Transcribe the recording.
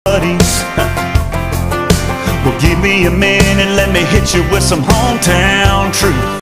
buddies. Well, give me a minute, let me hit you with some hometown truth.